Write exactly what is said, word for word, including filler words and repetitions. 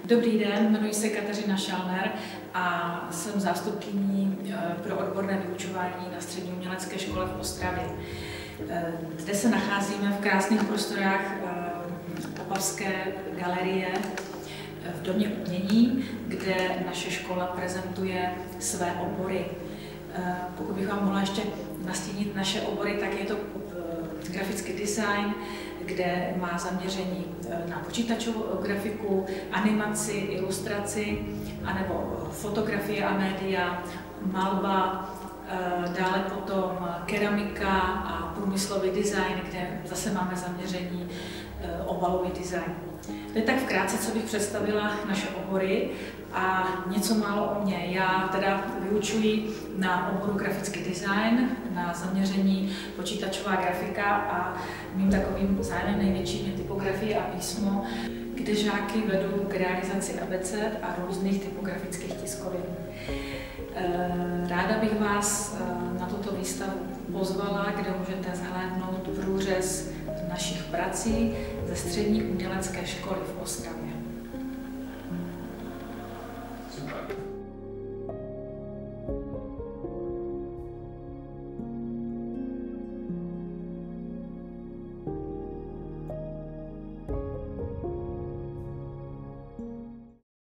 Dobrý den, jmenuji se Kateřina Šalner a jsem zástupkyní pro odborné vyučování na Střední umělecké škole v Ostravě. Zde se nacházíme v krásných prostorách Opavské galerie v Domě umění, kde naše škola prezentuje své obory. Pokud bych vám mohla ještě nastínit naše obory, tak je to grafický design, kde má zaměření na počítačovou grafiku, animaci, ilustraci, anebo fotografie a média, malba, dále potom keramika a průmyslový design, kde zase máme zaměření obalový design. To je tak vkrátce, co bych představila naše obory a něco málo o mě. Já teda vyučuji na oboru grafický design, na zaměření počítačová grafika a mým takovým zájmem největším je typografie a písmo, kde žáky vedu k realizaci abeced a různých typografických tiskovin. Ráda bych vás na tuto výstavu pozvala, kde můžete zhlédnout průřez našich prací ze Střední umělecké školy v Ostravě. Super.